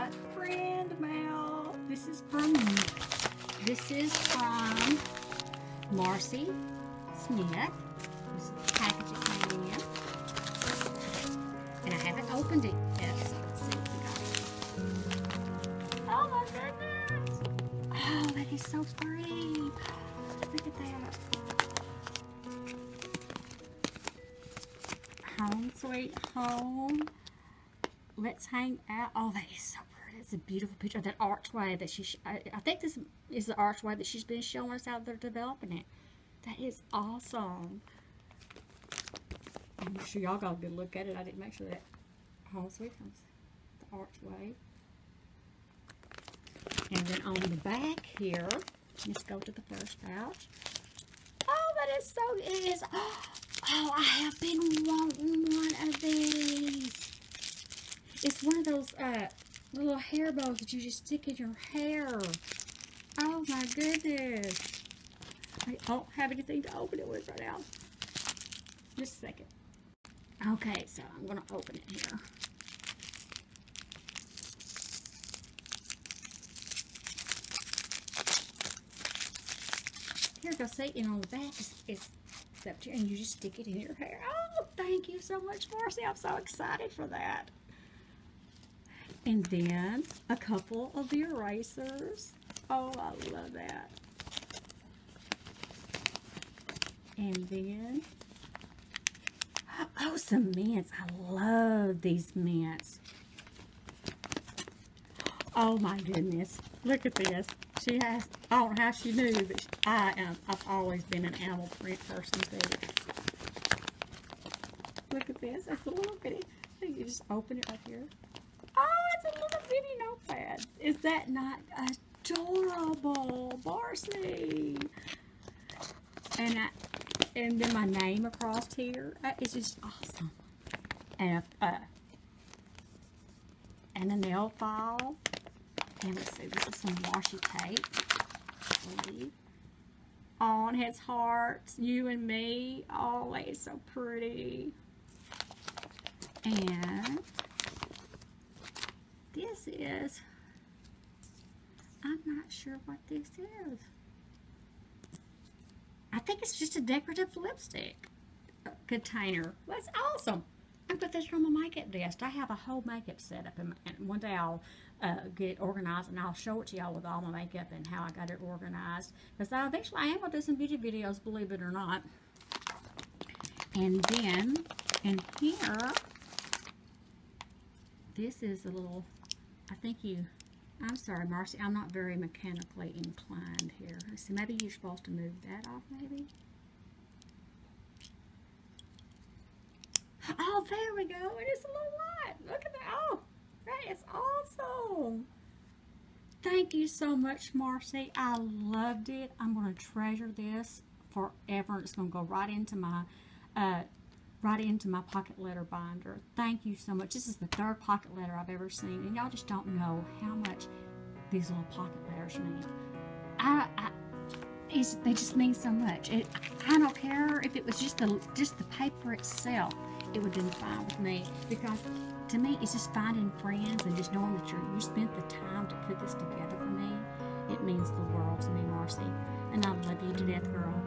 got friend mail. This is from Marcy Smith. This is the package it came in. And I haven't opened it yet, so let's see what we got. Oh my goodness! Oh, that is so pretty. Look at that. Home sweet home. Let's hang out. Oh, that is so pretty. It's a beautiful picture of that archway that I think this is the archway that she's been showing us out there developing it. That is awesome. I'm sure y'all got a good look at it. I didn't make sure that home sweet home's the archway. And then on the back here, let's go to the first pouch. Oh, that is so, it is, oh, I have been wanting one of these. It's one of those little hair bows that you just stick in your hair. Oh my goodness. I don't have anything to open it with right now. Just a second. Okay, so I'm going to open it here. Here, go see, and on the back is up here, and you just stick it in your hair. Oh, thank you so much, Marcy. I'm so excited for that. And then a couple of the erasers. Oh, I love that. And then, oh, some mints. I love these mints. Oh my goodness. Look at this. She has, I don't know how she knew, but I've always been an animal print person too. Look at this. It's a little bitty. You just open it right here. Oh, it's a little bitty notepad. Is that not adorable, Marcy? And then my name across here. It's just awesome. And a nail file. And let's see, this is some washi tape. Oh, and it has hearts, you and me. Oh, it's so pretty. And this is, I'm not sure what this is. I think it's just a decorative lipstick container. That's awesome. I put this on my makeup desk. I have a whole makeup setup, and one day I'll get it organized, and I'll show it to y'all with all my makeup and how I got it organized. Because eventually I am going to do some beauty videos, believe it or not. And then, in here, this is a little, I'm sorry, Marcy, I'm not very mechanically inclined here. Let's see, maybe you're supposed to move that off, maybe? Oh, there we go. It is a little light. Look at that. Oh, that is awesome. Thank you so much, Marcy. I loved it. I'm going to treasure this forever. It's going to go right into my pocket letter binder. Thank you so much. This is the third pocket letter I've ever seen, and y'all just don't know how much these little pocket letters mean. They just mean so much. I don't care if it was just the paper itself. It would have been fine with me, because to me it's just finding friends and just knowing that you spent the time to put this together for me. It means the world to me, Marcy, and I love you to death, girl.